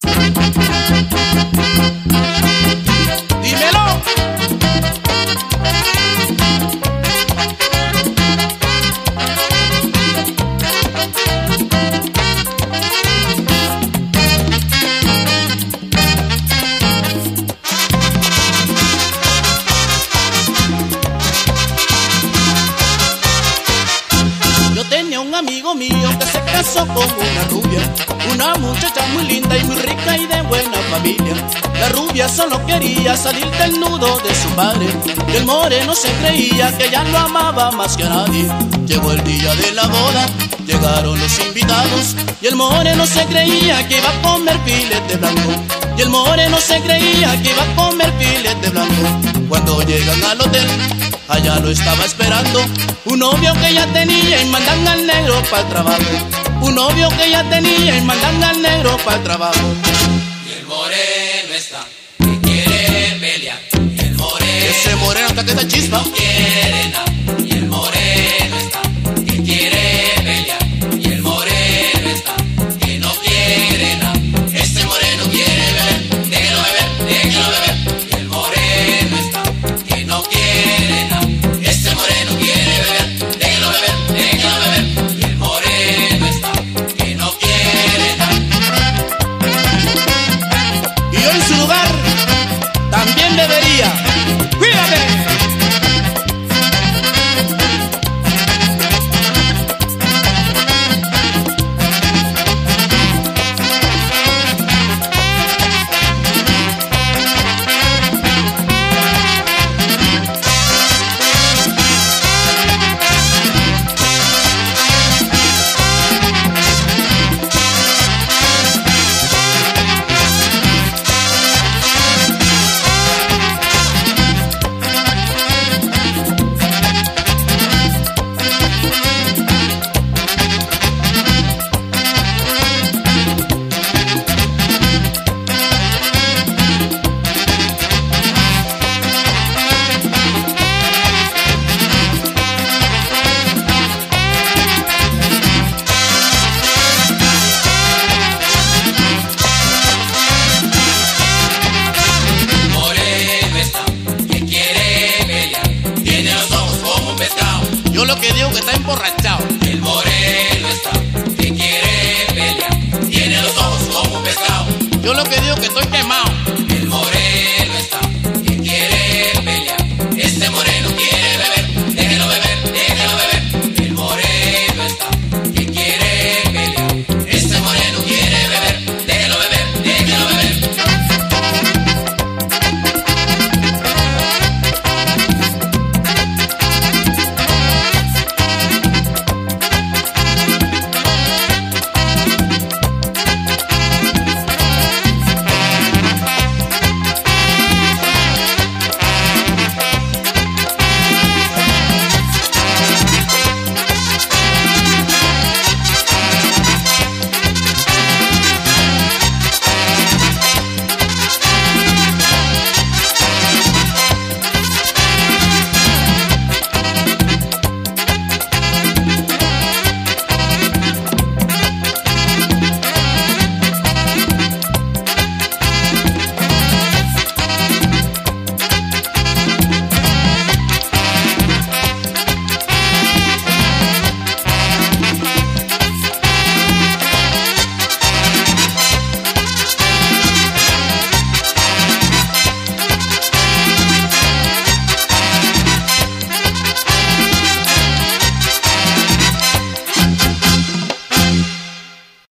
Dímelo. Un amigo mío que se casó con una rubia, una muchacha muy linda y muy rica y de buena familia. La rubia solo quería salir del nudo de su padre y el moreno se creía que ella lo amaba más que a nadie. Llegó el día de la boda, llegaron los invitados y el moreno se creía que iba a comer filete blanco. Y el moreno se creía que iba a comer filete blanco. Cuando llegan al hotel, allá lo estaba esperando un novio que ya tenía y mandan al negro para el trabajo. Un novio que ya tenía y mandan al negro para el trabajo. Y el moreno está que quiere pelear. Y el moreno, ese moreno está que está chispa, no quiere nada. Y el moreno está que quiere pelear. Y el moreno está que no quiere nada. Este moreno quiere beber, déjelo beber, déjelo beber. Y el moreno está que no quiere nada. Este moreno quiere beber, déjelo beber, déjelo beber. Y el moreno está que no quiere nada. y yo en su lugar también bebería. ¡Cuídate! Yo lo que digo que está emborrachado. El moreno está que quiere pelear. Tiene los ojos como un pescado. Yo lo que digo que estoy quemado.